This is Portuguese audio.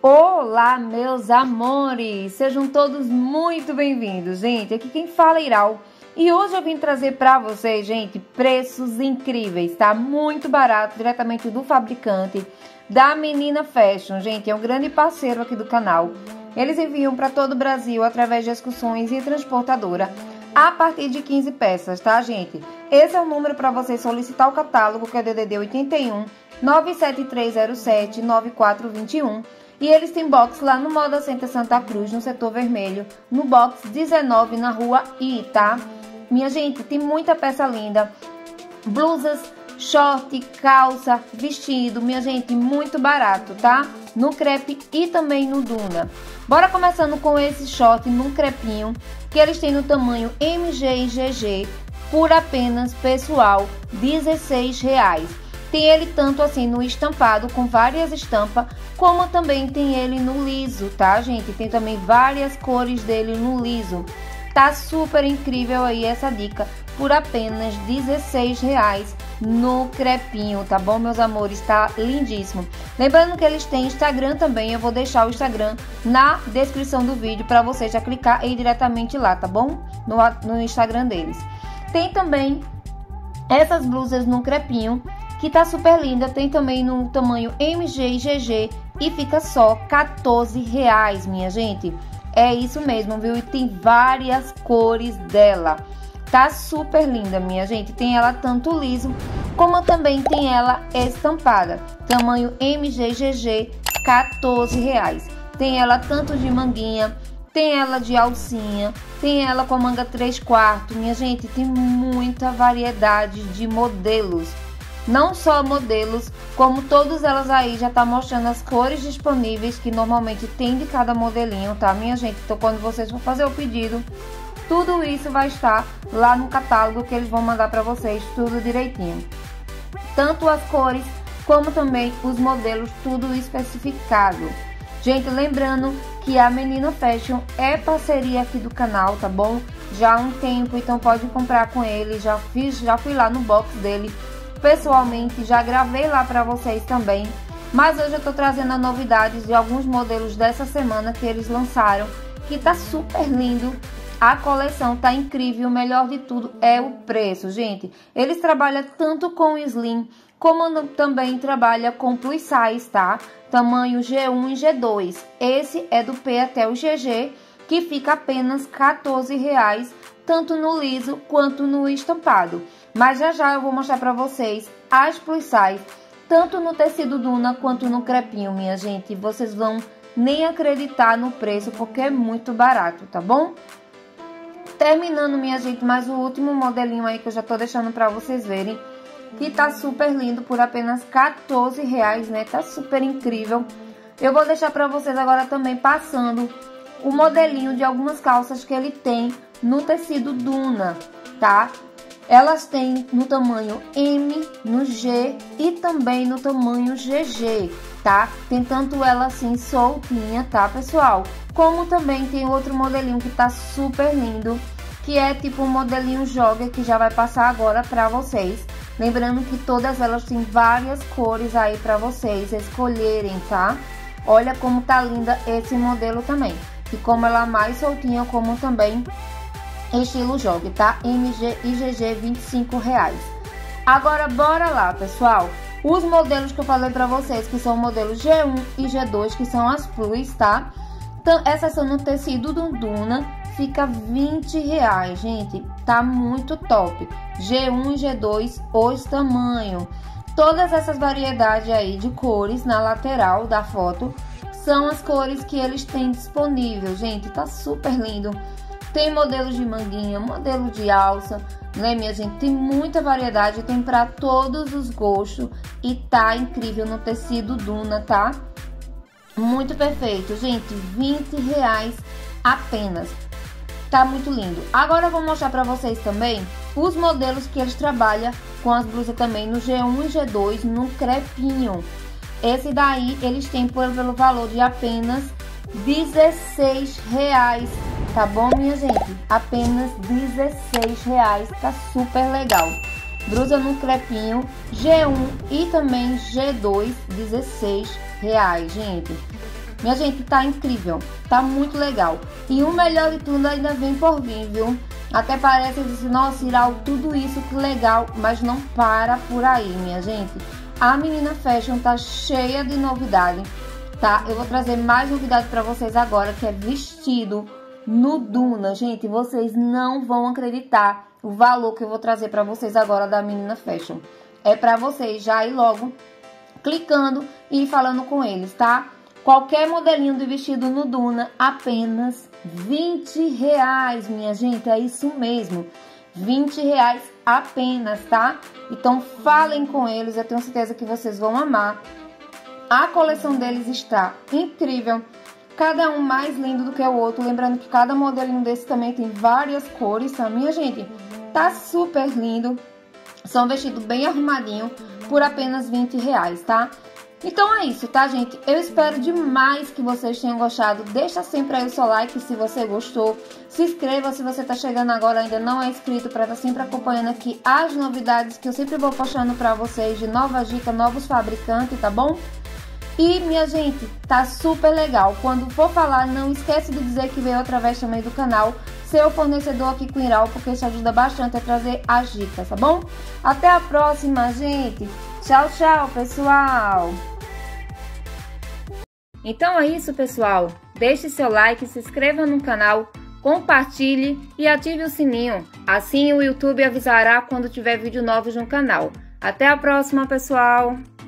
Olá, meus amores! Sejam todos muito bem-vindos, gente. Aqui quem fala é Iral. E hoje eu vim trazer pra vocês, gente, preços incríveis, tá? Muito barato, diretamente do fabricante, da Menina Fashion. Gente, é um grande parceiro aqui do canal. Eles enviam para todo o Brasil através de excursões e transportadora a partir de 15 peças, tá, gente? Esse é o número para você solicitar o catálogo, que é DDD 81 97307 9421. E eles têm box lá no Moda Center Santa Cruz, no setor vermelho, no box 19, na rua I, tá? Minha gente, tem muita peça linda. Blusas, short, calça, vestido, minha gente, muito barato, tá? No crepe e também no Duna. Bora começando com esse short num crepinho, que eles têm no tamanho MG e GG, por apenas, pessoal, R$16. Tem ele tanto assim no estampado, com várias estampas, como também tem ele no liso, tá, gente? Tem também várias cores dele no liso. Tá super incrível aí essa dica, por apenas R$16 no crepinho, tá bom, meus amores? Tá lindíssimo. Lembrando que eles têm Instagram também, eu vou deixar o Instagram na descrição do vídeo para você já clicar e ir diretamente lá, tá bom? No Instagram deles. Tem também essas blusas no crepinho, que tá super linda, tem também no tamanho MG e GG e fica só R$14, minha gente. É isso mesmo, viu? E tem várias cores dela. Tá super linda, minha gente. Tem ela tanto liso, como também tem ela estampada. Tamanho MG e GG, R$14. Tem ela tanto de manguinha, tem ela de alcinha, tem ela com a manga 3/4. Minha gente, tem muita variedade de modelos. Não só modelos, como todas elas aí já tá mostrando as cores disponíveis que normalmente tem de cada modelinho, tá, minha gente? Então, quando vocês for fazer o pedido, tudo isso vai estar lá no catálogo que eles vão mandar para vocês, tudo direitinho. Tanto as cores, como também os modelos, tudo especificado. Gente, lembrando que a Menina Fashion é parceria aqui do canal, tá bom? Já há um tempo, então pode comprar com ele. Já fui lá no box dele pessoalmente, já gravei lá para vocês também. Mas hoje eu tô trazendo as novidades de alguns modelos dessa semana que eles lançaram, que tá super lindo. A coleção tá incrível, o melhor de tudo é o preço, gente. Eles trabalham tanto com slim, como também trabalha com plus size, tá? Tamanho G1 e G2. Esse é do P até o GG, que fica apenas R$14, tanto no liso quanto no estampado. Mas já eu vou mostrar pra vocês as plus size, tanto no tecido Duna quanto no crepinho, minha gente. Vocês vão nem acreditar no preço, porque é muito barato, tá bom? Terminando, minha gente, mais o último modelinho aí que eu já tô deixando pra vocês verem, que tá super lindo, por apenas R$14, né? Tá super incrível. Eu vou deixar pra vocês agora também passando o modelinho de algumas calças que ele tem no tecido Duna, tá? Elas têm no tamanho M, no G e também no tamanho GG, tá? Tem tanto ela assim soltinha, tá, pessoal? Como também tem outro modelinho que tá super lindo, que é tipo um modelinho jogger, que já vai passar agora pra vocês. Lembrando que todas elas têm várias cores aí pra vocês escolherem, tá? Olha como tá linda esse modelo também. E como ela é mais soltinha, como também estilo jogger, tá? MG e GG, R$25. Agora, bora lá, pessoal. Os modelos que eu falei pra vocês, que são modelos G1 e G2, que são as plus, tá? Então, essas são no tecido do Duna, fica R$20, gente. Tá muito top. G1 e G2, os tamanhos. Todas essas variedades aí de cores na lateral da foto são as cores que eles têm disponível, gente. Tá super lindo. Tem modelos de manguinha, modelo de alça, né, minha gente? Tem muita variedade, tem para todos os gostos e tá incrível no tecido Duna, tá? Muito perfeito, gente. R$20 apenas. Tá muito lindo. Agora eu vou mostrar para vocês também os modelos que eles trabalham com as blusas também no G1 e G2 no crepinho. Esse daí eles têm pelo valor de apenas R$16, tá bom, minha gente? Apenas R$16, tá super legal. Blusa no crepinho, G1 e também G2, R$16, gente. Minha gente, tá incrível, tá muito legal. E o melhor de tudo ainda vem por vir, viu? Até parece que nossa, Iral, tudo isso que legal, mas não para por aí, minha gente. A Menina Fashion tá cheia de novidade, tá? Eu vou trazer mais novidade para vocês agora, que é vestido no Duna. Gente, vocês não vão acreditar o valor que eu vou trazer para vocês agora da Menina Fashion. É para vocês já ir logo clicando e ir falando com eles, tá? Qualquer modelinho de vestido no Duna, apenas R$20, minha gente, é isso mesmo, R$20 apenas, tá? Então falem com eles, eu tenho certeza que vocês vão amar. A coleção deles está incrível, cada um mais lindo do que o outro, lembrando que cada modelinho desse também tem várias cores, tá, minha gente? Tá super lindo, são vestidos bem arrumadinho por apenas R$20, tá? Então é isso, tá, gente? Eu espero demais que vocês tenham gostado. Deixa sempre aí o seu like se você gostou. Se inscreva se você tá chegando agora e ainda não é inscrito, para estar sempre acompanhando aqui as novidades que eu sempre vou postando para vocês de novas dicas, novos fabricantes, tá bom? E, minha gente, tá super legal. Quando for falar, não esquece de dizer que veio através também do canal seu fornecedor aqui com Iral, porque isso ajuda bastante a trazer as dicas, tá bom? Até a próxima, gente! Tchau, tchau, pessoal! Então é isso, pessoal. Deixe seu like, se inscreva no canal, compartilhe e ative o sininho. Assim o YouTube avisará quando tiver vídeo novo no canal. Até a próxima, pessoal!